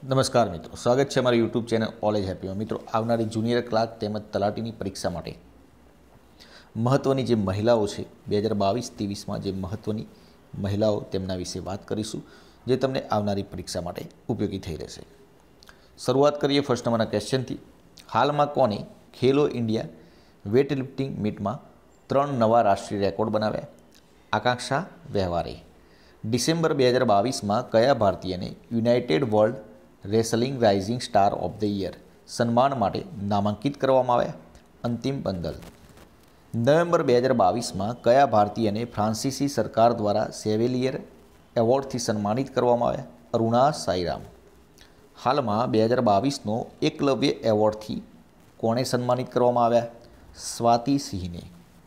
નમસ્કાર મિત્રો, સ્વાગત છે અમારી યુટ્યુબ ચેનલ ઓલેજ હેપીમાં। મિત્રો, આવનારી જુનિયર ક્લાર્ક તેમજ તલાટીની પરીક્ષા માટે મહત્ત્વની જે મહિલાઓ છે 2022-23માં જે મહત્ત્વની મહિલાઓ તેમના વિશે વાત કરીશું, જે તમને આવનારી પરીક્ષા માટે ઉપયોગી થઈ રહેશે। શરૂઆત કરીએ ફર્સ્ટ નંબરના ક્વેશ્ચનથી। હાલમાં કોને ખેલો ઇન્ડિયા વેટ લિફ્ટિંગ મીટમાં 3 નવા રાષ્ટ્રીય રેકોર્ડ બનાવ્યા? આકાંક્ષા વ્યવહારે। ડિસેમ્બર 2022માં કયા ભારતીયને United World Wrestling rising star of the year સન્માન માટે નામાંકિત કરવામાં આવ્યા? અંતિમ બંદલ। નવેમ્બર 2022માં કયા ભારતીયને ફ્રાન્સીસી સરકાર દ્વારા સેવેલિયર એવોર્ડથી સન્માનિત કરવામાં આવ્યા? અરુણા સાઈરામ। હાલમાં 2022નો એકલવ્ય એવોર્ડથી કોણે સન્માનિત કરવામાં આવ્યા? સ્વાતિ સિંહને।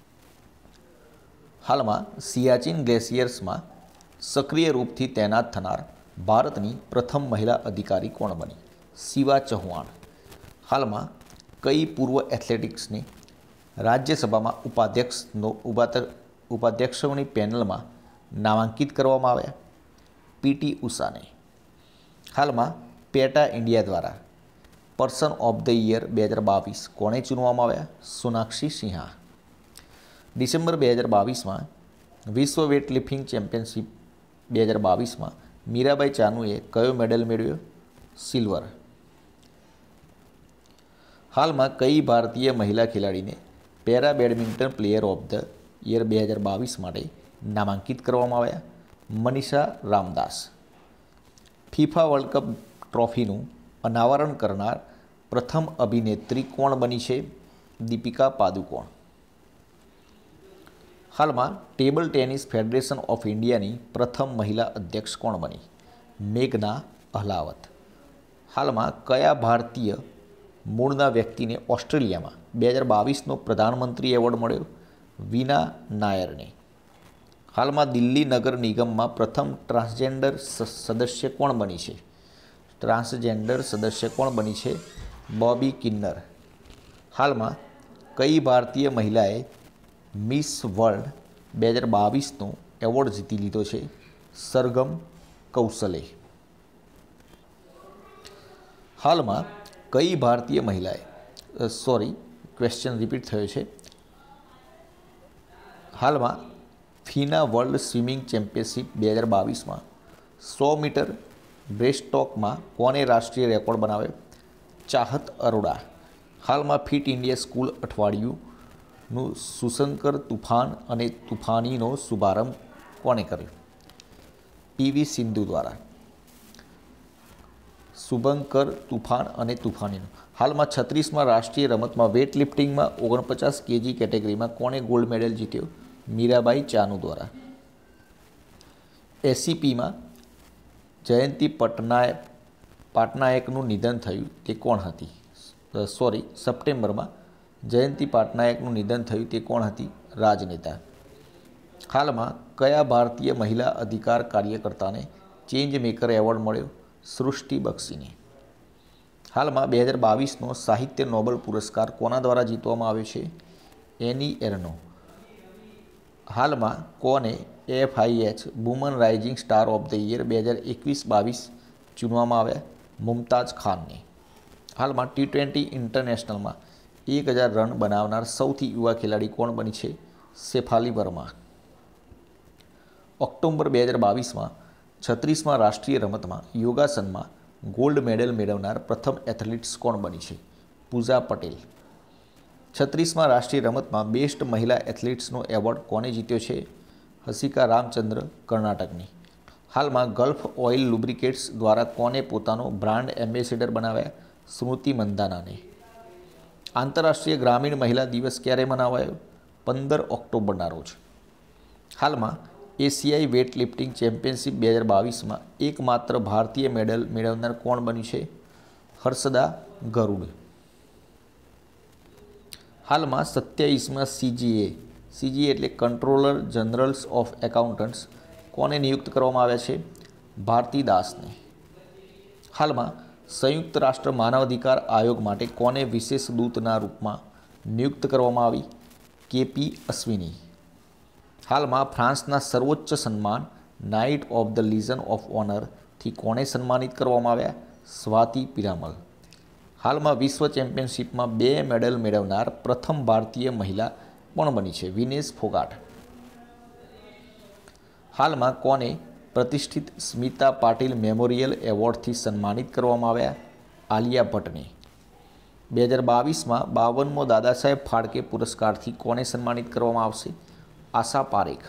હાલમાં સિયાચીન ગ્લેશિયર્સમાં સક્રિય રૂપથી તૈનાત થનાર ભારતની પ્રથમ મહિલા અધિકારી કોણ બની? શિવા ચૌહાણ। હાલમાં કઈ પૂર્વ એથ્લેટિક્સને રાજ્યસભામાં ઉપાધ્યક્ષોની પેનલમાં નામાંકિત કરવામાં આવ્યા? પીટી ઉષાને। હાલમાં પેટા ઇન્ડિયા દ્વારા પર્સન ઓફ ધ યર 2022 કોણે ચૂનવામાં આવ્યા? સોનાક્ષી સિન્હા। ડિસેમ્બર 2022માં વિશ્વ વેઇટલિફ્ટિંગ ચેમ્પિયનશિપ 2022માં મીરાબાઈ ચાનુએ કયો મેડલ મેળવ્યો? સિલ્વર। હાલમાં કઈ ભારતીય મહિલા ખેલાડીને para badminton player of the year 2022 માટે નામાંકિત કરવામાં આવ્યા? Manisha Ramdas. FIFA World Cup ટ્રોફીનું અનાવરણ કરનાર પ્રથમ અભિનેત્રી કોણ બની છે? દીપિકા પાદુકોણ। હાલમાં ટેબલ ટેનિસ ફેડરેશન ઓફ ઇન્ડિયાની પ્રથમ મહિલા અધ્યક્ષ કોણ બની? મેઘના અહલાવત। હાલમાં કયા ભારતીય મૂળના વ્યક્તિને ઓસ્ટ્રેલિયામાં 2022નો પ્રધાનમંત્રી એવોર્ડ મળ્યો? વિના નાયરને। હાલમાં દિલ્હી નગર નિગમમાં પ્રથમ ટ્રાન્સજેન્ડર સદસ્ય કોણ બની છે? બોબી કિન્નર। હાલમાં કઈ ભારતીય મહિલાએ મિસ વર્લ્ડ 2022નો એવોર્ડ જીતી લીધો છે? સરગમ કૌશલે। હાલમાં કઈ ભારતીય મહિલાએ ક્વેશ્ચન રિપીટ થયો છે। હાલમાં ફીના વર્લ્ડ સ્વિમિંગ ચેમ્પિયનશિપ 2022માં 100 મીટર બ્રેસ્ટસ્ટ્રોકમાં કોને રાષ્ટ્રીય રેકોર્ડ બનાવ્યો? ચાહત અરોડા। હાલમાં ફિટ ઇન્ડિયા સ્કૂલ અઠવાડિયુંનું સુશંકર તુફાન અને તુફાનીનો શુભારંભ કોણે કર્યો? પીવી સિંધુ દ્વારા। શુભંકર તુફાન અને તુફાનીનો। હાલમાં 36માં રાષ્ટ્રીય રમતમાં વેટ લિફ્ટિંગમાં 49 કેજી કેટેગરીમાં કોણે ગોલ્ડ મેડલ જીત્યો? મીરાબાઈ ચાનુ દ્વારા। એસીપીમાં જયંતી પાટનાયકનું નિધન થયું તે કોણ હતી? સપ્ટેમ્બરમાં જયંતી પાટનાયકનું નિધન થયું તે કોણ હતી? રાજનેતા। હાલમાં કયા ભારતીય મહિલા અધિકાર કાર્યકર્તાને ચેન્જ મેકર એવોર્ડ મળ્યો? સૃષ્ટિ બક્ષીને। હાલમાં 2022નો સાહિત્ય નોબેલ પુરસ્કાર કોના દ્વારા જીતવામાં આવ્યો છે? એની એર્નો। હાલમાં કોને FIH women rising star of the year 2021-22 ચૂનવામાં આવ્યા? મુમતાઝ ખાનને। હાલમાં T20 ઇન્ટરનેશનલમાં 1000 રન બનાવનાર સૌથી યુવા ખેલાડી કોણ બની છે? શેફાલી વર્મા। ઓક્ટોબર 2022માં 36માં રાષ્ટ્રીય રમતમાં યોગાસનમાં ગોલ્ડ મેડલ મેળવનાર પ્રથમ એથ્લીટ્સ કોણ બની છે? પૂજા પટેલ। 36માં રાષ્ટ્રીય રમતમાં બેસ્ટ મહિલા એથ્લીટ્સનો એવોર્ડ કોને જીત્યો છે? હસિકા રામચંદ્ર, કર્ણાટકની। હાલમાં ગલ્ફ ઓઇલ લુબ્રિકેટ્સ દ્વારા કોને પોતાનો બ્રાન્ડ એમ્બેસેડર બનાવ્યા? સ્મૃતિ મંદાનાને। આંતરરાષ્ટ્રીય ગ્રામીણ મહિલા દિવસ ક્યારે મનાવાયો? 15 ઓક્ટોબરના રોજ। હાલમાં એશિયાઈ વેટ લિફ્ટિંગ ચેમ્પિયનશિપ 2022માં એકમાત્ર ભારતીય મેડલ મેળવનાર કોણ બન્યું છે? હર્ષદા ગરુડ। હાલમાં 27માં CGA એટલે કંટ્રોલર જનરલ્સ ઓફ એકાઉન્ટન્ટ્સ કોને નિયુક્ત કરવામાં આવ્યા છે? ભારતી દાસને। હાલમાં સંયુક્ત રાષ્ટ્ર માનવાધિકાર આયોગ માટે કોને વિશેષ દૂતના રૂપમાં નિયુક્ત કરવામાં આવી? KP અશ્વિની। હાલમાં ફ્રાન્સના સર્વોચ્ચ સન્માન knight of the legion of ઓનરથી કોને સન્માનિત કરવામાં આવ્યા? સ્વાતિ પિરામલ. હાલમાં વિશ્વ ચેમ્પિયનશિપમાં 2 મેડલ મેળવનાર પ્રથમ ભારતીય મહિલા કોણ બની છે? વિનેશ ફોગાટ. હાલમાં કોને પ્રતિષ્ઠિત સ્મિતા પાટીલ મેમોરિયલ એવોર્ડથી સન્માનિત કરવામાં આવ્યા? આલિયા ભટ્ટને. 2022માં 52મો દાદા સાહેબ ફાળકે પુરસ્કારથી કોને સન્માનિત કરવામાં આવશે? આશા પારેખ.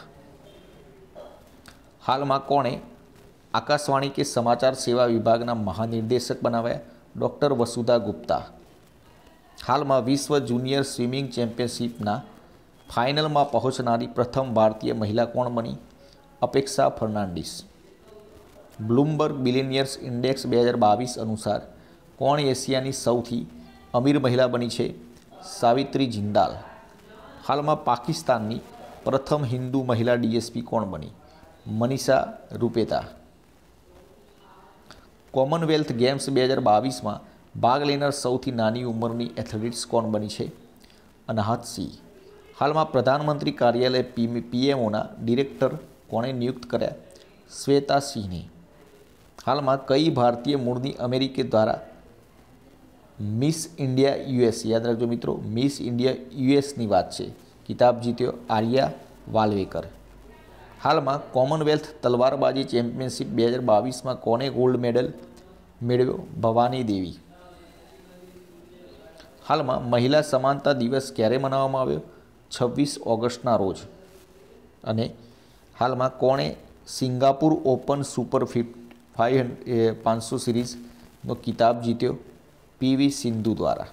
હાલમાં કોણે આકાશવાણી કે સમાચાર સેવા વિભાગના મહાનિર્દેશક બનાવ્યા? ડૉક્ટર વસુધા ગુપ્તા. હાલમાં વિશ્વ જુનિયર સ્વિમિંગ ચેમ્પિયનશિપના ફાઇનલમાં પહોંચનારી પ્રથમ ભારતીય મહિલા કોણ બની? અપેક્ષા ફર્નાન્ડીસ. બ્લૂમબર્ગ બિલિયનિયર્સ ઇન્ડેક્સ 2022 અનુસાર કોણ એશિયાની સૌથી અમીર મહિલા બની છે? સાવિત્રી જિંદાલ. હાલમાં પાકિસ્તાનની પ્રથમ હિન્દુ મહિલા ડીએસપી કોણ બની? મનીષા રૂપેતા. કોમનવેલ્થ ગેમ્સ 2022માં ભાગ લેનાર સૌથી નાની ઉંમરની એથ્લેટિક્સ કોણ બની છે? અનાહત સિંહ. હાલમાં પ્રધાનમંત્રી કાર્યાલય પીએમઓના ડિરેક્ટર કોણે નિયુક્ત કર્યા? શ્વેતા સિંહને. હાલમાં કઈ ભારતીય મૂળની અમેરિકી દ્વારા મિસ ઇન્ડિયા યુએસ, યાદ રાખજો મિત્રો, મિસ ઇન્ડિયા યુએસની વાત છે, કિતાબ જીત્યો? આર્યા વાલ્વેકર. હાલમાં કોમનવેલ્થ તલવારબાજી ચેમ્પિયનશિપ 2022માં કોને ગોલ્ડ મેડલ મેળવ્યો? ભવાની દેવી. હાલમાં મહિલા સમાનતા દિવસ ક્યારે મનાવવામાં આવ્યો? 26 ઓગસ્ટના રોજ. અને હાલમાં કોણે સિંગાપુર ઓપન સુપર 500 સિરીઝનો કિતાબ જીત્યો? પીવી સિંધુ દ્વારા.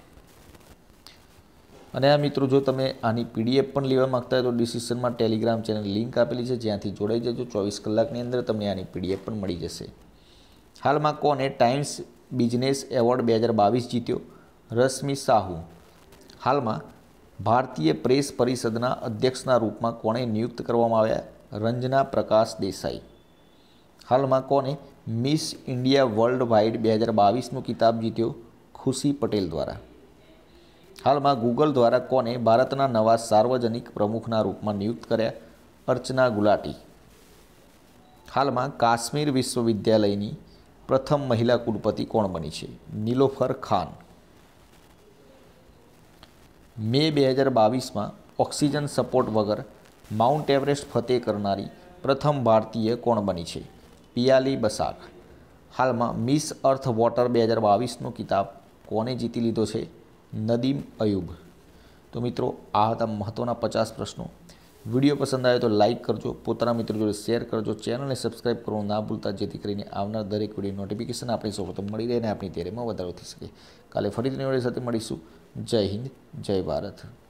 અને આ મિત્રો, જો તમે આની પીડીએફ પણ લેવા માગતા હોય તો ડિસ્ક્રિપ્શનમાં ટેલિગ્રામ ચેનલ લિંક આપેલી છે, જ્યાંથી જોડાઈ જજો. 24 કલાકની અંદર તમને આની પીડીએફ પણ મળી જશે. હાલમાં કોને ટાઈમ્સ બિઝનેસ એવોર્ડ 2022 જીત્યો? રશ્મિ સાહુ. હાલમાં ભારતીય પ્રેસ પરિષદના અધ્યક્ષના રૂપમાં કોણે નિયુક્ત કરવામાં આવ્યા? રંજના પ્રકાશ દેસાઈ. હાલમાં કોને મિસ ઇન્ડિયા વર્લ્ડ વાઇડ 2022નો કિતાબ જીત્યો? ખુશી પટેલ દ્વારા. હાલમાં ગૂગલ દ્વારા કોને ભારતના નવા સાર્વજનિક પ્રમુખના રૂપમાં નિયુક્ત કર્યા? અર્ચના ગુલાટી. હાલમાં કાશ્મીર વિશ્વવિદ્યાલયની પ્રથમ મહિલા કુલપતિ કોણ બની છે? નીલોફર ખાન. મે 2022માં ઓક્સિજન સપોર્ટ વગર માઉન્ટ એવરેસ્ટ ફતેહ કરનારી પ્રથમ ભારતીય કોણ બની છે? પિયાલી બસાક. હાલમાં મિસ અર્થ વોટર 2022નો કિતાબ કોને જીતી લીધો છે? નદીમ અયુબ. તો મિત્રો, આ હતા મહત્ત્વના 50 પ્રશ્નો. વિડીયો પસંદ આવે તો લાઇક કરજો, પોતાના મિત્રો જોડે શેર કરજો, ચેનલને સબસ્ક્રાઈબ કરવાનું ના ભૂલતા, જેથી કરીને આવનાર દરેક વિડીયો નોટિફિકેશન આપણી સૌપ્રથમ મળી રહે અને આપણી તૈયારીમાં વધારો થઈ શકે. કાલે ફરીથી નવી સાથે મળીશું. જય હિન્દ, જય ભારત.